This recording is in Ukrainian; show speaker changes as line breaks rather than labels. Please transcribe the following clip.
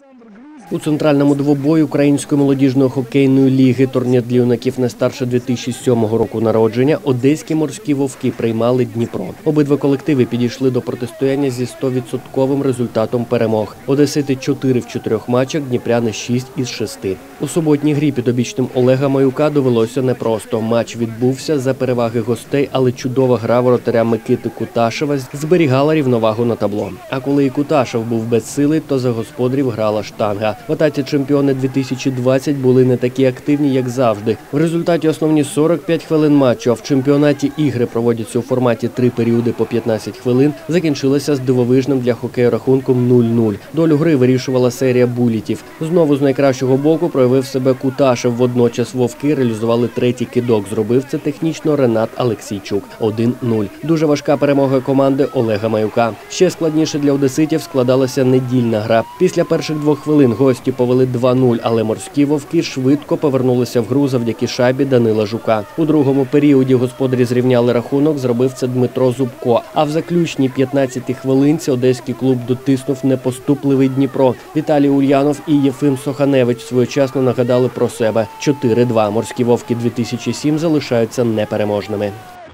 У центральному двобої Української молодіжної хокейної ліги, турнір для юнаків не старше 2007 року народження, одеські морські вовки приймали Дніпро. Обидва колективи підійшли до протистояння зі 100% результатом перемог. Одесити 4 в 4 матчах, дніпряни 6 із 6. У суботній грі підопічним Олега Маюка довелося непросто. Матч відбувся за переваги гостей, але чудова гра воротаря Микити Куташева зберігала рівновагу на табло. А коли і Куташев був безсилий, то за господарів грала штанга. В атаці чемпіони 2020 були не такі активні, як завжди. В результаті основні 45 хвилин матчу, а в чемпіонаті ігри проводяться у форматі 3 періоди по 15 хвилин, закінчилася з дивовижним для хокею рахунком 0-0. Долю гри вирішувала серія булітів. Знову з найкращого боку проявив себе Куташев. Водночас вовки реалізували третій кидок. Зробив це технічно Ренат Алексійчук. 1-0. Дуже важка перемога команди Олега Маюка. Ще складніше для одеситів складалася недільна гра. Після перших 2 хвилин гості повели 2-0, але морські вовки швидко повернулися в гру завдяки шайбі Данила Жука. У другому періоді господарі зрівняли рахунок, зробив це Дмитро Зубко. А в заключній 15-й хвилинці одеський клуб дотиснув непоступливий Дніпро. Віталій Ульянов і Єфим Соханевич своєчасно нагадали про себе. 4-2. Морські вовки 2007 залишаються непереможними.